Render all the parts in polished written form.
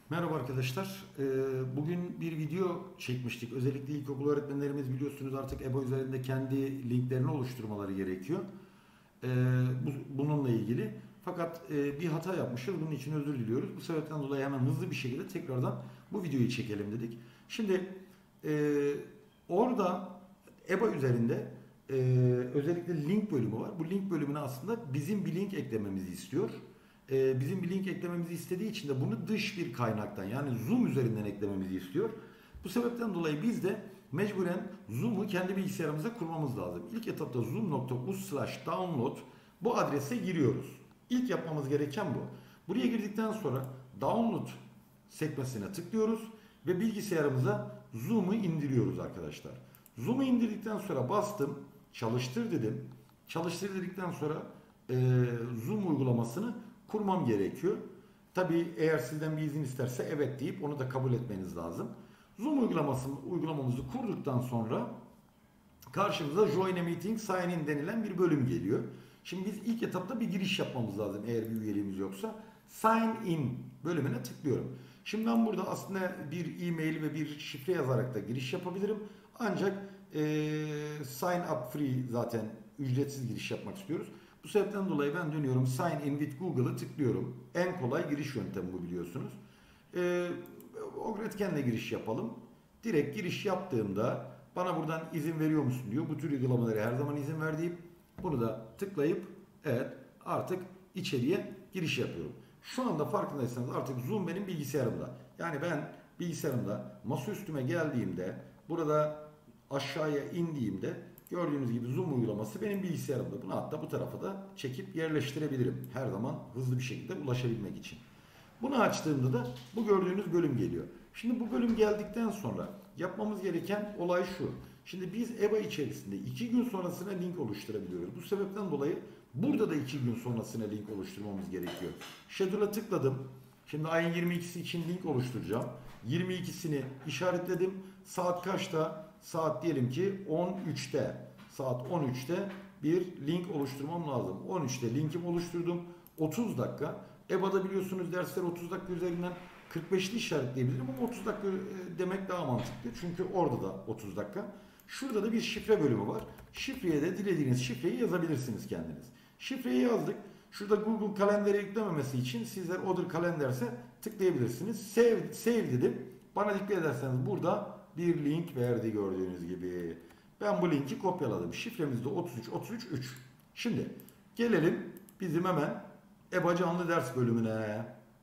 Merhaba arkadaşlar. Bugün bir video çekmiştik. Özellikle ilkokul öğretmenlerimiz biliyorsunuz artık EBA üzerinde kendi linklerini oluşturmaları gerekiyor. Ee, Bununla ilgili. Fakat bir hata yapmışız. Bunun için özür diliyoruz. Bu sebepten dolayı hemen hızlı bir şekilde tekrardan bu videoyu çekelim dedik. Şimdi e, orada EBA üzerinde e, özellikle link bölümü var. Bu link bölümüne aslında bizim bir link eklememizi istiyor. Bizim bir link eklememizi istediği için de bunu dış bir kaynaktan yani Zoom üzerinden eklememizi istiyor. Bu sebepten dolayı biz de mecburen Zoom'u kendi bilgisayarımıza kurmamız lazım. İlk etapta zoom.us/download bu adrese giriyoruz. İlk yapmamız gereken bu. Buraya girdikten sonra download sekmesine tıklıyoruz ve bilgisayarımıza Zoom'u indiriyoruz arkadaşlar. Zoom'u indirdikten sonra bastım, çalıştır dedim. Çalıştır dedikten sonra e, Zoom uygulamasını kurmam gerekiyor. Tabii eğer sizden bir izin isterse evet deyip onu da kabul etmeniz lazım. Zoom uygulamamızı kurduktan sonra karşımıza Join a Meeting Sign In denilen bir bölüm geliyor. Şimdi biz ilk etapta bir giriş yapmamız lazım eğer bir üyeliğimiz yoksa. Sign In bölümüne tıklıyorum. Şimdi ben burada aslında bir e-mail ve bir şifre yazarak da giriş yapabilirim. Ancak Sign Up Free zaten ücretsiz giriş yapmak istiyoruz. Bu sebepten dolayı ben dönüyorum Sign In with Google'ı tıklıyorum. En kolay giriş yöntemi bu biliyorsunuz. E, Ogretken'le giriş yapalım. Direkt giriş yaptığımda bana buradan izin veriyor musun diyor. Bu tür uygulamalara her zaman izin ver deyip bunu da tıklayıp evet artık içeriye giriş yapıyorum. Şu anda farkındaysanız artık Zoom benim bilgisayarımda. Yani ben bilgisayarımda masaüstüme geldiğimde burada aşağıya indiğimde gördüğünüz gibi Zoom uygulaması benim bilgisayarımda. Bunu hatta bu tarafa da çekip yerleştirebilirim. Her zaman hızlı bir şekilde ulaşabilmek için. Bunu açtığımda da bu gördüğünüz bölüm geliyor. Şimdi bu bölüm geldikten sonra yapmamız gereken olay şu. Şimdi biz EBA içerisinde 2 gün sonrasına link oluşturabiliyoruz. Bu sebepten dolayı burada da 2 gün sonrasına link oluşturmamız gerekiyor. Schedule'a tıkladım. Şimdi ayın 22'si için link oluşturacağım. 22'sini işaretledim. Saat kaçta? Saat diyelim ki 13'te. Saat 13'te bir link oluşturmam lazım. 13'te linkimi oluşturdum. 30 dakika. EBA'da biliyorsunuz dersler 30 dakika üzerinden 45'li işaretleyebilirim ama 30 dakika demek daha mantıklı. Çünkü orada da 30 dakika. Şurada da bir şifre bölümü var. Şifreye de dilediğiniz şifreyi yazabilirsiniz kendiniz. Şifreyi yazdık. Şurada Google Kalender'e yüklememesi için sizler Other Calendar'se tıklayabilirsiniz. Save dedim. Bana dikkat ederseniz burada bir link verdi gördüğünüz gibi. Ben bu linki kopyaladım. Şifremiz de 33 Şimdi gelelim bizim hemen EBA canlı ders bölümüne.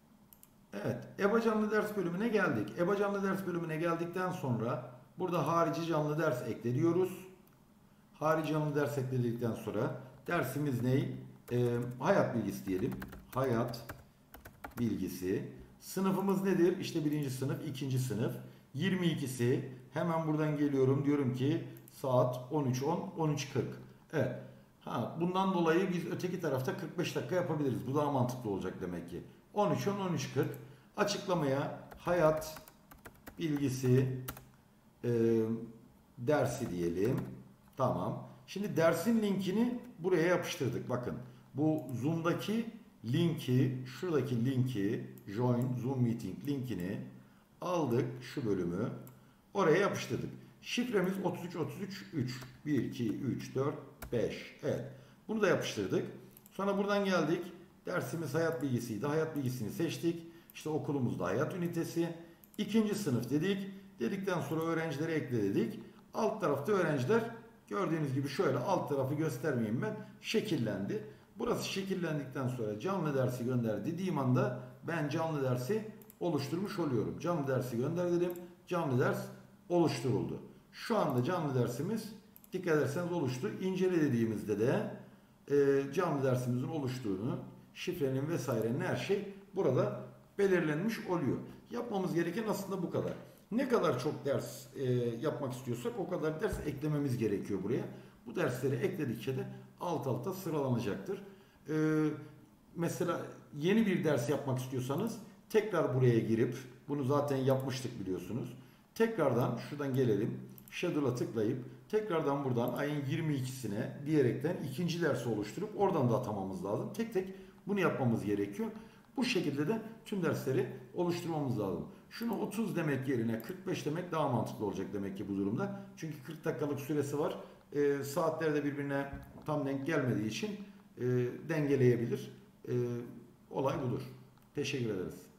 Evet, EBA canlı ders bölümüne geldik. EBA canlı ders bölümüne geldikten sonra burada harici canlı ders ekle diyoruz. Harici canlı ders ekledikten sonra dersimiz ne? Hayat bilgisi diyelim. Hayat bilgisi. Sınıfımız nedir? İşte birinci sınıf, ikinci sınıf. 22'si hemen buradan geliyorum diyorum ki saat 13.10, 13.40. Evet. Bundan dolayı biz öteki tarafta 45 dakika yapabiliriz. Bu daha mantıklı olacak demek ki. 13.10, 13.40 açıklamaya hayat bilgisi e, dersi diyelim. Tamam. Şimdi dersin linkini buraya yapıştırdık. Bakın bu Zoom'daki linki, şuradaki linki, Join Zoom Meeting linkini aldık şu bölümü. Oraya yapıştırdık. Şifremiz 33 1 2 3 4 5. Evet. Bunu da yapıştırdık. Sonra buradan geldik. Dersimiz hayat bilgisiydi. Hayat bilgisini seçtik. İşte okulumuzda hayat ünitesi. İkinci sınıf dedik. Dedikten sonra öğrencileri ekle dedik. Alt tarafta öğrenciler gördüğünüz gibi şöyle alt tarafı göstermeyeyim ben. Şekillendi. Burası şekillendikten sonra canlı dersi gönder dediğim anda ben canlı dersi oluşturmuş oluyorum. Canlı dersi gönder dedim. Canlı ders oluşturuldu. Şu anda canlı dersimiz dikkat ederseniz oluştu. İncele dediğimizde de canlı dersimizin oluştuğunu, şifrenin vesairenin her şey burada belirlenmiş oluyor. Yapmamız gereken aslında bu kadar. Ne kadar çok ders yapmak istiyorsak o kadar ders eklememiz gerekiyor buraya. Bu dersleri ekledikçe de alt alta sıralanacaktır. Mesela yeni bir ders yapmak istiyorsanız tekrar buraya girip bunu zaten yapmıştık biliyorsunuz. Tekrardan şuradan gelelim. Schedule'a tıklayıp tekrardan buradan ayın 22'sine diyerekten ikinci dersi oluşturup oradan da atamamız lazım. Tek tek bunu yapmamız gerekiyor. Bu şekilde de tüm dersleri oluşturmamız lazım. Şunu 30 demek yerine 45 demek daha mantıklı olacak demek ki bu durumda. Çünkü 40 dakikalık süresi var. Saatler de birbirine tam denk gelmediği için dengeleyebilir. Olay budur. Teşekkür ederiz.